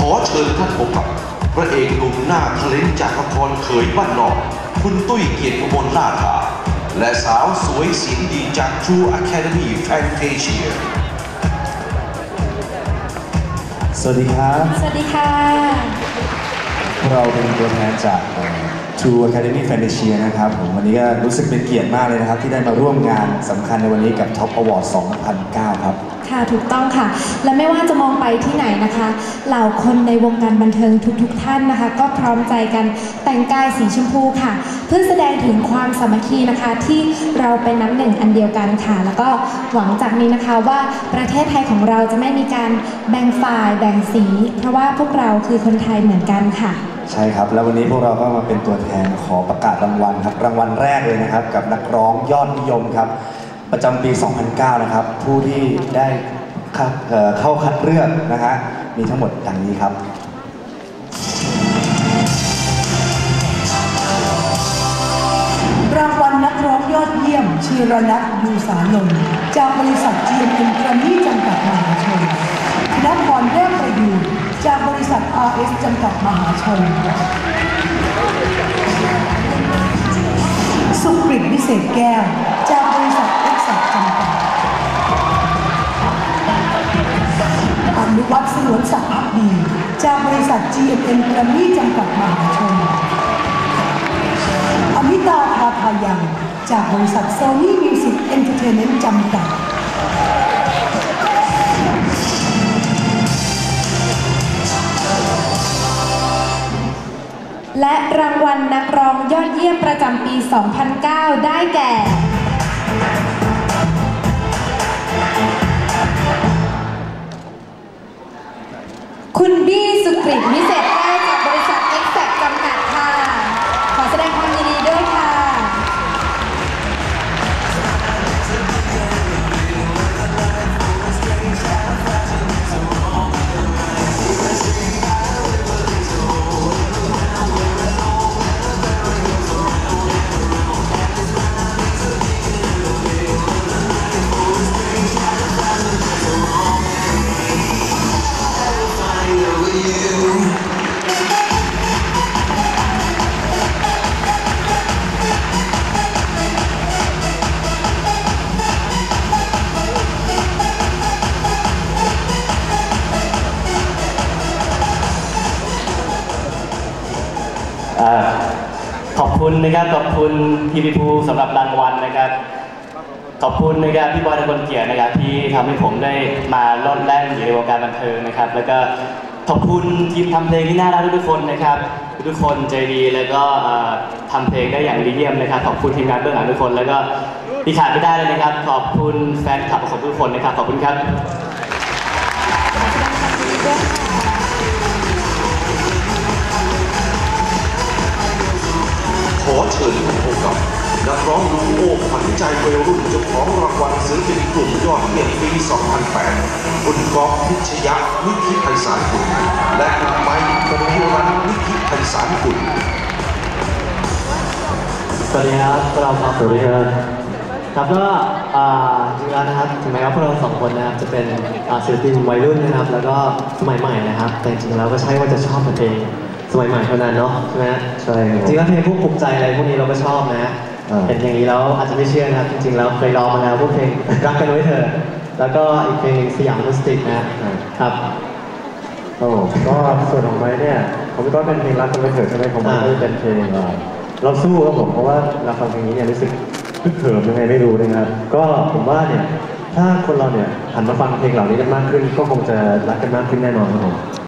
อเชิญท่านพบกับพระเอกหนุ่มหน้าทะเลนจากละครเขยบ้านนอกคุณตุ้ยเกียรติกมลนาถาและสาวสวยเสียงดีจาก True Academy Fantasia สวัสดีครับสวัสดีค่ะเราเป็นตัวแทนจาก True Academy Fantasia นะครับผมวันนี้ก็รู้สึกเป็นเกียรติมากเลยนะครับที่ได้มาร่วมงานสำคัญในวันนี้กับ Top Award 2009 ครับค่ะถูกต้องค่ะและไม่ว่าจะมองไปที่ไหนนะคะเหล่าคนในวงการบันเทิงทุกท่านนะคะก็พร้อมใจกันแต่งกายสีชมพูค่ะเพื่อแสดงถึงความสามัคคีนะคะที่เราเป็นน้ำหนึ่งอันเดียวกันค่ะแล้วก็หวังจากนี้นะคะว่าประเทศไทยของเราจะไม่มีการแบ่งฝ่ายแบ่งสีเพราะว่าพวกเราคือคนไทยเหมือนกันค่ะใช่ครับแล้ววันนี้พวกเราก็มาเป็นตัวแทนขอประกาศรางวัลครับรางวัลแรกเลยนะครับกับนักร้องยอดนิยมครับประจำปี 2009 นะครับผู้ที่ได้เข้าคัดเลือกนะฮะมีทั้งหมดดังนี้ครับรางวัลนักร้องยอดเยี่ยมชีรนัท ยูสานนท์จากบริษัท GMM แกรมมี่จำกัดมหาชนธนพรแก้วประยูรจากบริษัท RS จำกัดมหาชนสุกฤตวิเศษแก้วจากบริษัท X จำกัดอนุวัฒน์สงวนศักดิ์ภักดีจากบริษัท GMM แกรมมี่จำกัดมหาชนอมิตาทาทายังจากบริษัท Sony Music Entertainment จำกัดและรางวัลนักร้องยอดเยี่ยมประจำปี 2009 ได้แก่คุณบี้สุกฤตวิเศษแก้วจากบริษัท X จำกัดค่ะขอแสดงความยินดีด้วยค่ะขอบคุณนะครับขอบคุณพี่พิภูสำหรับรางวัลนะครับขอบคุณนะครับพี่บอยตะกลเกียรตินะครับที่ทำให้ผมได้มาล่อนแล่นอยู่ในวงการบันเทิงนะครับแล้วก็ขอบคุณทีมทำเพลงที่น่ารักทุกคนนะครับทุกคนใจดีแล้วก็ทำเพลงได้อย่างดีเยี่ยมนะครับขอบคุณทีมงานเบื้องหลังทุกคนแล้วก็ที่ขาดไม่ได้เลยนะครับขอบคุณแฟนคลับของทุกคนนะครับขอบคุณครับขอเชิญท่านพบกับนักร้องดูโอขวัญใจวัยรุ่นเจ้าของรางวัลศิลปินกลุ่มยอดเยี่ยมปี 2008 คุณก๊อฟพิชยะนิธิไพศาลกุลและคุณไมค์พงศ์รัตน์นิธิไพศาลกุลสวัสดีครับเราครับสวัสดีครับครับก็จริงๆแล้วนะครับถึงแม้ว่าพวกเราสองคนนะครับจะเป็นศิลปินวัยรุ่นนะครับแล้วก็สมัยใหม่นะครับแต่จริงๆแล้วก็ใช่ว่าจะชอบเพลงสมัยใหม่เท่านั้นเนาะใช่ไหมใช่จริงๆแล้วเพลงพวกปลุกใจอะไรพวกนี้เราก็ชอบนะเห็นอย่างนี้แล้วอาจจะไม่เชื่อนะครับจริงๆแล้วเคยร้องมาแล้วพวกเพลงรักกันไว้เถอะแล้วก็อีกเพลงสยามมิสติกนะครับก็ส่วนของไม้เนี่ยผมก็เป็นเพลงรักกันไว้เถอะใช่ไหมผมไม่ได้เป็นเพลงเราสู้ครับผมเพราะว่าเราฟังเพลงนี้เนี่ยรู้สึกคึกเขิมยังไงไม่รู้นะครับก็ผมว่าเนี่ยถ้าคนเราเนี่ยหันมาฟังเพลงเหล่านี้กันมากขึ้นก็คงจะรักกันมากขึ้นแน่นอนครับผม